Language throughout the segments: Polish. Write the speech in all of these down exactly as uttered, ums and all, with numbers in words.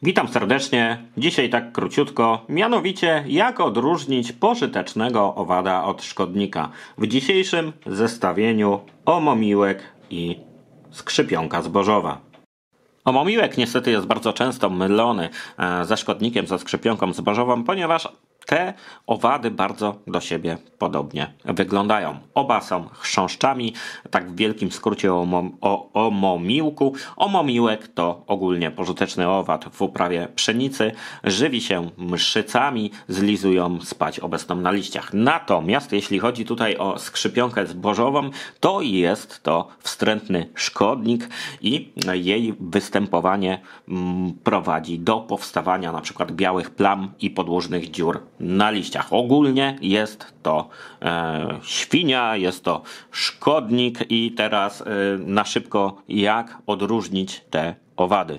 Witam serdecznie. Dzisiaj tak króciutko, mianowicie jak odróżnić pożytecznego owada od szkodnika. W dzisiejszym zestawieniu omomiłek i skrzypionka zbożowa. Omomiłek niestety jest bardzo często mylony ze szkodnikiem, ze skrzypionką zbożową, ponieważ te owady bardzo do siebie podobnie wyglądają. Oba są chrząszczami, tak w wielkim skrócie o, o omomiłku. Omomiłek to ogólnie pożyteczny owad w uprawie pszenicy. Żywi się mszycami, zlizują spać obecną na liściach. Natomiast jeśli chodzi tutaj o skrzypionkę zbożową, to jest to wstrętny szkodnik i jej występowanie prowadzi do powstawania na przykład białych plam i podłużnych dziur na liściach. Ogólnie jest to e, świnia, jest to szkodnik i teraz e, na szybko jak odróżnić te owady.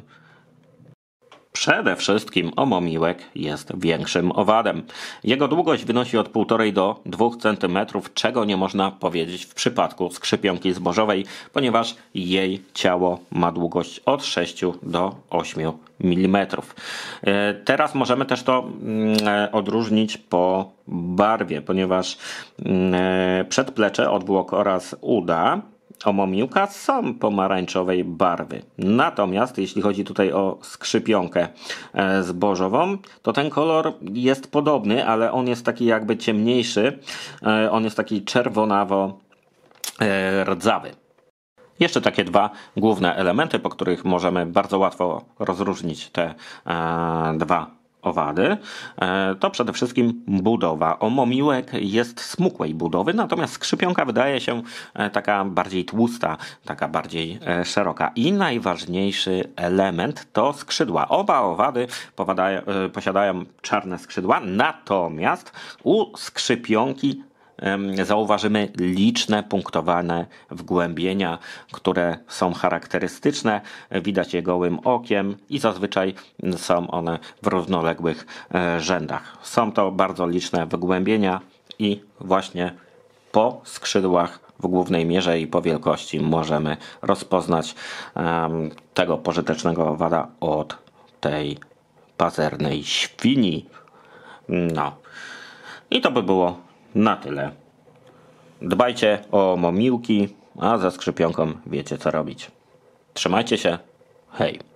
Przede wszystkim omomiłek jest większym owadem. Jego długość wynosi od półtora do dwóch centymetrów, czego nie można powiedzieć w przypadku skrzypionki zbożowej, ponieważ jej ciało ma długość od sześciu do ośmiu milimetrów. Teraz możemy też to odróżnić po barwie, ponieważ przedplecze, odwłok oraz uda omomiłka są pomarańczowej barwy. Natomiast jeśli chodzi tutaj o skrzypionkę zbożową, to ten kolor jest podobny, ale on jest taki jakby ciemniejszy. On jest taki czerwonawo-rdzawy. Jeszcze takie dwa główne elementy, po których możemy bardzo łatwo rozróżnić te dwa owady, to przede wszystkim budowa. Omomiłek jest smukłej budowy, natomiast skrzypionka wydaje się taka bardziej tłusta, taka bardziej szeroka. I najważniejszy element to skrzydła. Oba owady posiadają czarne skrzydła, natomiast u skrzypionki zauważymy liczne punktowane wgłębienia, które są charakterystyczne, widać je gołym okiem i zazwyczaj są one w równoległych rzędach. Są to bardzo liczne wgłębienia i właśnie po skrzydłach w głównej mierze i po wielkości możemy rozpoznać um, tego pożytecznego owada od tej pazernej świni. No i to by było na tyle. Dbajcie o omomiłki, a ze skrzypionką wiecie co robić. Trzymajcie się. Hej.